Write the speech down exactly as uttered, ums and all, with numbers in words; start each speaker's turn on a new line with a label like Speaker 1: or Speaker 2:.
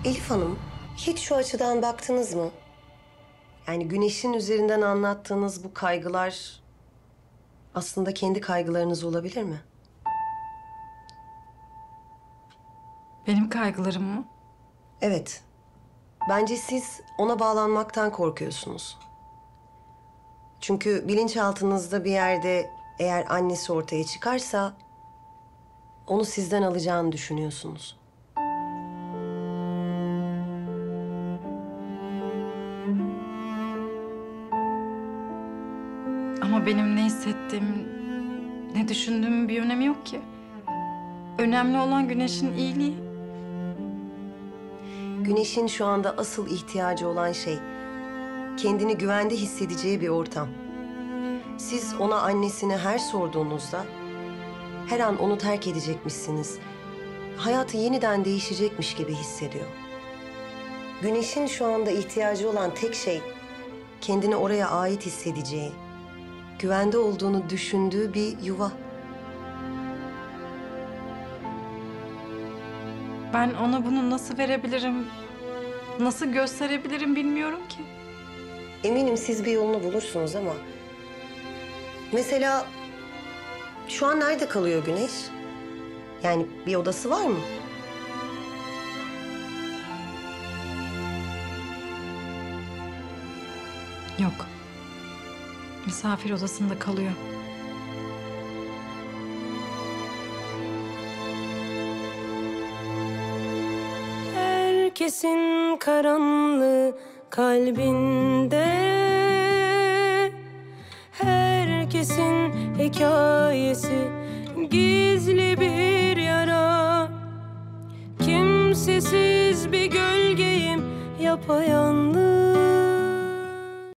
Speaker 1: Elif Hanım, hiç şu açıdan baktınız mı? Yani Güneş'in üzerinden anlattığınız bu kaygılar aslında kendi kaygılarınız olabilir mi?
Speaker 2: Benim kaygılarım mı?
Speaker 1: Evet. Bence siz ona bağlanmaktan korkuyorsunuz. Çünkü bilinçaltınızda bir yerde eğer annesi ortaya çıkarsa onu sizden alacağını düşünüyorsunuz.
Speaker 2: Ama benim ne hissettiğim, ne düşündüğümün bir önemi yok ki. Önemli olan Güneş'in iyiliği.
Speaker 1: Güneş'in şu anda asıl ihtiyacı olan şey kendini güvende hissedeceği bir ortam. Siz ona annesine her sorduğunuzda her an onu terk edecekmişsiniz. Hayatı yeniden değişecekmiş gibi hissediyor. Güneş'in şu anda ihtiyacı olan tek şey kendini oraya ait hissedeceği, güvende olduğunu düşündüğü bir yuva.
Speaker 2: Ben ona bunu nasıl verebilirim, nasıl gösterebilirim bilmiyorum ki.
Speaker 1: Eminim siz bir yolunu bulursunuz ama... Mesela şu an nerede kalıyor Güneş? Yani bir odası var mı?
Speaker 2: Yok. Misafir odasında kalıyor.
Speaker 3: Herkesin karanlığı kalbinde, herkesin hikayesi gizli bir yara. Kimsesiz bir gölgeyim yapayalnız.